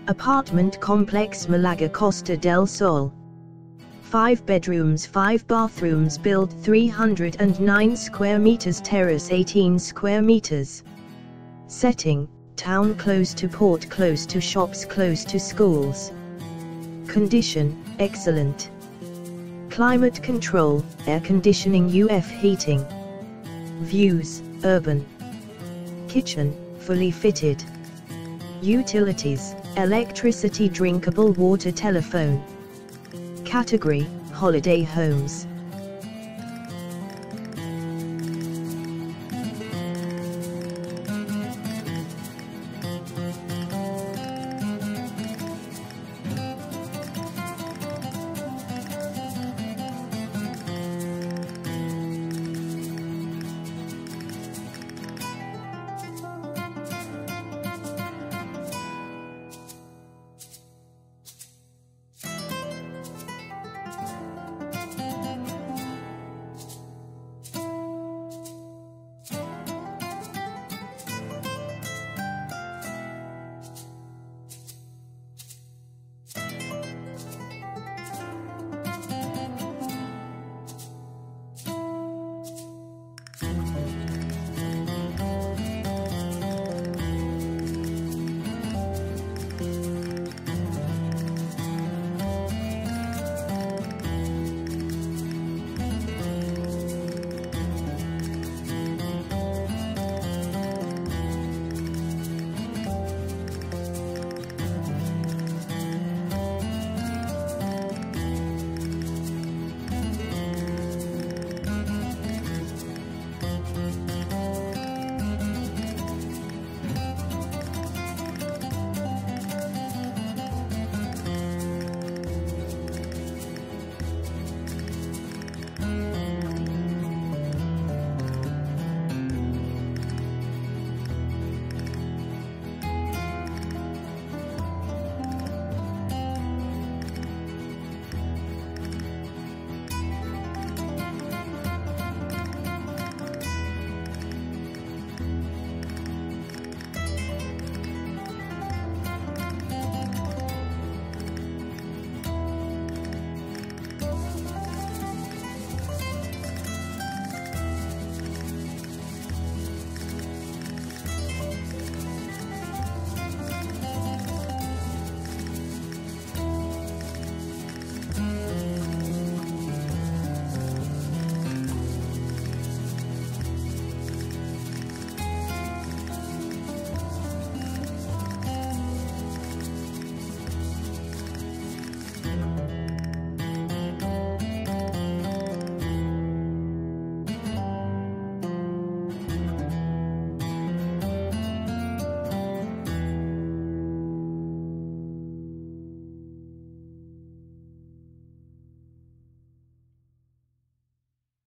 Apartment complex Malaga Costa del Sol. 5 bedrooms 5 bathrooms built 309 square meters terrace 18 square meters. Setting, town close to port close to shops close to schools. Condition, excellent. Climate control, air conditioning UF heating. Views, urban. Kitchen, fully fitted. Utilities, electricity drinkable water telephone. Category, holiday homes.